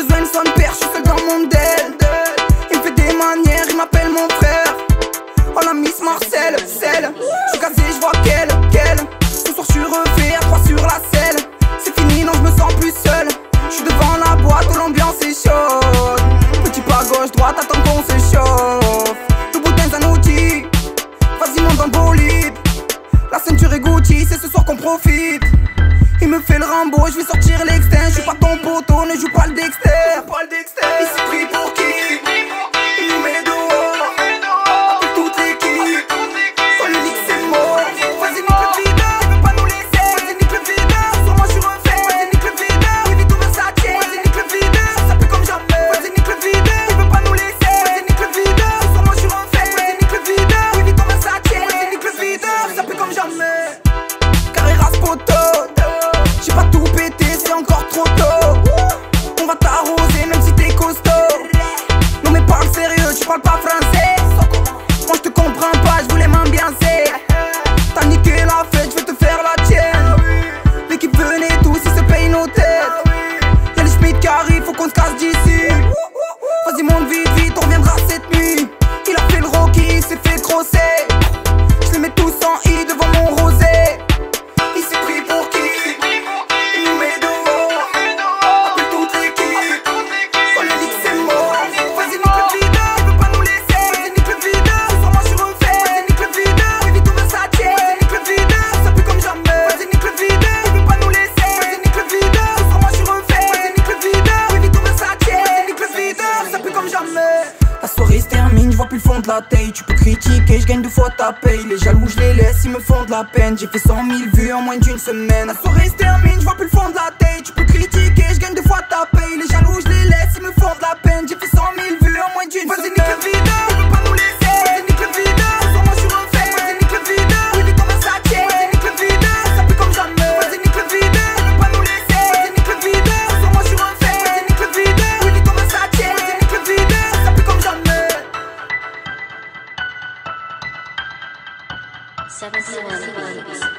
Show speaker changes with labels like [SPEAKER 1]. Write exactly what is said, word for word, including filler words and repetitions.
[SPEAKER 1] besoin de son père, je suis seul dans mon del. Il me fait des manières, il m'appelle mon frère. Oh la Miss Marcel, celle. Je suis casé, je vois qu'elle, qu'elle. Ce soir je suis refait à trois sur la selle. C'est fini, non je me sens plus seul. Je suis devant la boîte où l'ambiance est chaude. Petit pas gauche, droite, attends qu'on se chauffe. Le boutin c'est un outil. Vas-y monte dans le bolide. La ceinture est Gucci, c'est ce soir qu'on profite. Il me fait le Rambo, je vais sortir l'extinct. Je suis pas ton poteau, ne joue pas le Dexter. Il s'est pris pour qui? Il nous met dehors. Appelle toute l'équipe. Quand le leak c'est mort. Vas-y nique le videur, il veut pas nous laisser. Vas-y nique le videur, sur moi je suis refait. Vas-y nique le videur, Louis Vuitton Versace. Vas-y nique le videur, ça pue comme jamais. Vas-y nique le videur, il veut pas nous laisser. Vas-y nique le videur, sur moi je suis refait. Vas-y nique le videur, Louis Vuitton Versace. Vas-y nique le videur, ça pue comme jamais. Carrera Spoto. J'ai pas tout pété, c'est encore trop tôt. On va t'arroser même si t'es costaud. Non mais parle sérieux, tu parles pas français. Moi je te comprends pas, je voulais m'ambiancer. T'as niqué la fête, je vais te faire la tienne. L'équipe venait tous, ils se payent nos têtes. Y'a les Schmitt qui arrivent, faut qu'on se casse d'ici. Vas-y monte vite vite, on reviendra cette nuit. Il a fait le Rocky, il s'est fait crosser. Je les mets tous en I devant mon rosé. Il s'est pris pour qui? La soirée se termine, je vois plus le fond de la taille. Tu peux critiquer, je gagne deux fois ta paye. Les jaloux je les laisse, ils me font de la peine. J'ai fait cent mille vues en moins d'une semaine. La soirée se termine, je vois plus le fond de la taille. Tu peux critiquer, je gagne deux fois ta paye. Les jaloux je les laisse, ils me font de la peine. J'ai fait cent mille vues en moins d'une semaine. Vas-y nique le videur, il veut pas nous laisser. Vas-y nique le videur, sur moi je suis refait. Vas-y nique le videur, Louis Vuitton Versace. Vas-y nique le videur, ça pue comme jamais. Vas-y nique le videur, il veut pas nous laisser. Vas-y nique le videur, sur moi je suis refait. Vas-y nique le videur, Louis Vuitton Versace. Vas-y nique le videur, ça pue comme jamais.
[SPEAKER 2] seventy-one